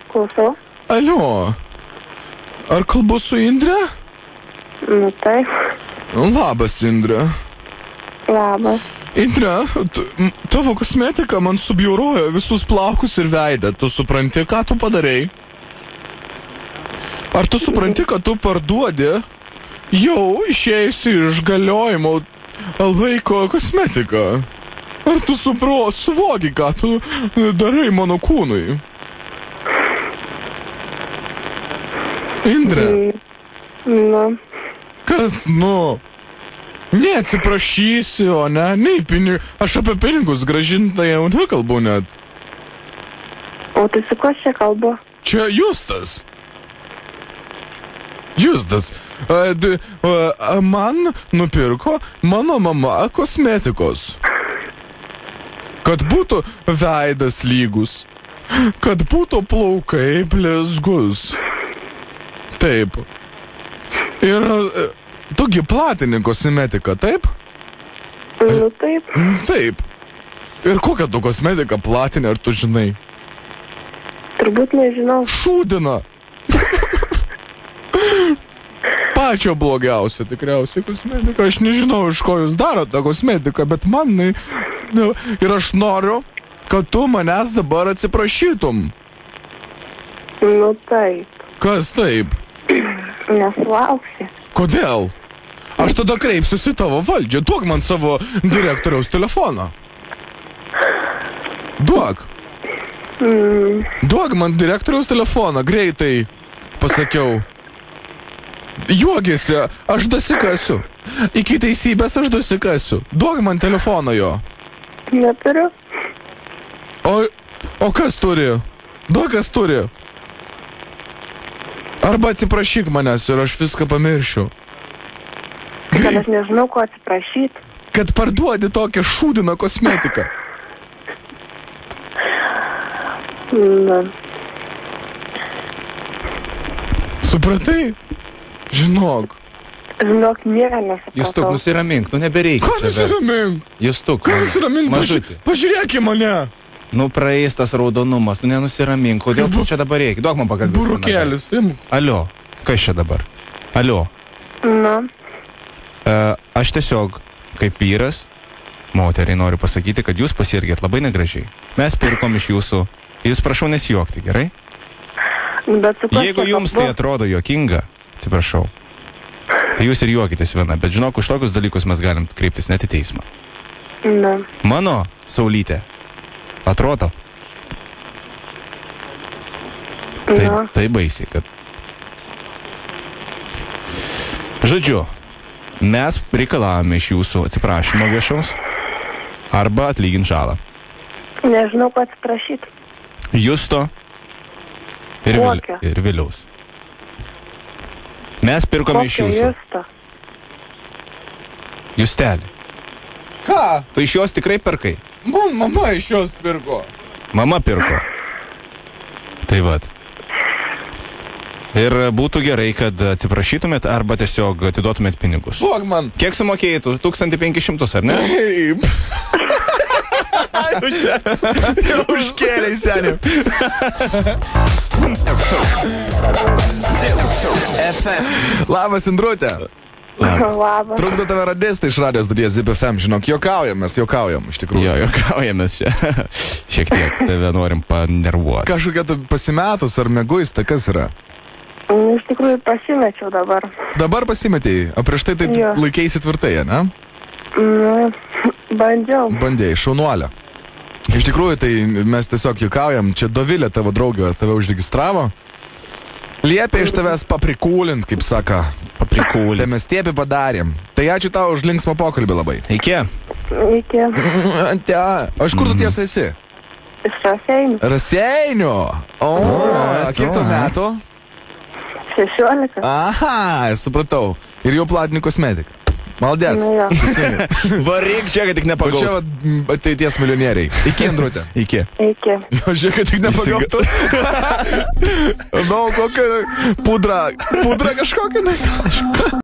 Klausau. Alio. Ar kalbu su Indre? Nu, taip. Labas, Indre. Labas. Indre, tavo kosmetika man subjaurojo visus plaukus ir veidą. Tu supranti, ką tu padarei? Ar tu supranti, kad tu parduodi jau išėjusi iš galiojimo laiko kosmetiką? Ar tu suvoki, ką tu darai mano kūnui? Indre. Nu. Kas, nu? Neatsiprašysi, o ne? Aš apie pinigus grąžintai jau nekalbu net. O tai su kuo čia kalbu? Čia Justas. Justas. Man nupirko mano mama kosmetikos. Kad būtų veidas lygus. Kad būtų plaukai blizgus. Taip. Ir tugi platini kosmetiką, taip? Nu, taip. Taip. Ir kokią tu kosmetiką platini, ar tu žinai? Turbūt nežinau. Šūdina. Pačio blogiausia tikriausiai kosmetika. Aš nežinau, iš ko jūs darote tą kosmetiką, bet man... Ir aš noriu, kad tu manęs dabar atsiprašytum. Nu, taip. Kas taip? Nesulauksi. Kodėl? Aš tada kreipsiuosi tavo valdžią. Duok man savo direktoriaus telefoną. Duok. Duok man direktoriaus telefoną. Greitai pasakiau. Juogiasi, aš dasikasiu. Iki teisybės aš dasikasiu. Duok man telefoną jo. Neturiu. O kas turi? Duok, kas turi. Arba atsiprašyk manęs ir aš viską pamiršiu. Kad aš nežinau, ko atsiprašyti. Kad parduodi tokią šūdiną kosmetiką. Nu. Supratai? Žinok. Žinok, nieko nesupratau. Justuk, nusiramink, nebereikia. Ką nusiramink? Justuk, Ką nusiramink? mažutį. Pažiūrėk į mane. Praeis tas raudonumas, nenusiramink. Kodėl tu čia dabar reikia? Duok man pakalbėti. Burukėlis, imk. Alio, kas čia dabar? Alio. Nu. Aš tiesiog, kaip vyras, moteriai noriu pasakyti, kad jūs pasielgėt labai negražiai. Mes pirkom iš jūsų. Jūs prašau nesijuokti, gerai? Bet su kuo Jeigu čia jums kalbu? tai atrodo juokinga, atsiprašau, tai jūs ir juokitės viena, bet žinok, už tokius dalykus mes galim kreiptis net į teismą. Nu. Mano Saulytė atrodo tai baisiai, kad... Žodžiu, mes reikalavome iš jūsų atsiprašymo viešaus arba atlygint žalą. Nežinau, ko atsiprašyti. Justo ir Viliaus. Mes pirkome iš jūsų. Justo? Justelį. Ką? Tu iš jos tikrai perkai? Man mama iš jos pirko. Mama pirko. Tai vat. Ir būtų gerai, kad atsiprašytumėt arba tiesiog atiduotumėt pinigus. Duok man. Kiek sumokėjai tu? 1500, ar ne? Taip. Užkėlei, seniai. Labas, Indrutė. Labas. Trukdo tave radistai iš radijos stoties ZIP FM. Žinok, juokaujam, iš tikrųjų. Jo, juokaujamės čia. Šiek tiek tave norim panervuoti. Kažkokia tu pasimetus ar mėguista, kas yra? Iš tikrųjų pasimečiau dabar. Dabar pasimetėjai, o prieš tai Jo. laikėsi tvirtai, ne? Nu, bandžiau. Bandėjai, šaunuolė. Iš tikrųjų, tai mes tiesiog juokaujam. Čia Dovilė, tavo draugė, tave užregistravo. Liepė iš tavęs paprikūlint, kaip saka. Paprikūlint. Tai mes tiepį padarėm. Tai ačiū tau už linksmą pokalbį labai. Iki. Iki. O iš kur tu tiesa esi? Iš Raseinių. Raseinių. O, kiek tau metų? 16. Aha, supratau. Ir jau platini kosmetiką. Maldės. Nu jo. Varyk čia, kad tik O čia nepagautų. ateities milijonieriai. Iki, Indrutė. Iki. Iki. Jo, žiūrėk, kad tik nepagautų. Nu, kokią pudrą kažkokią.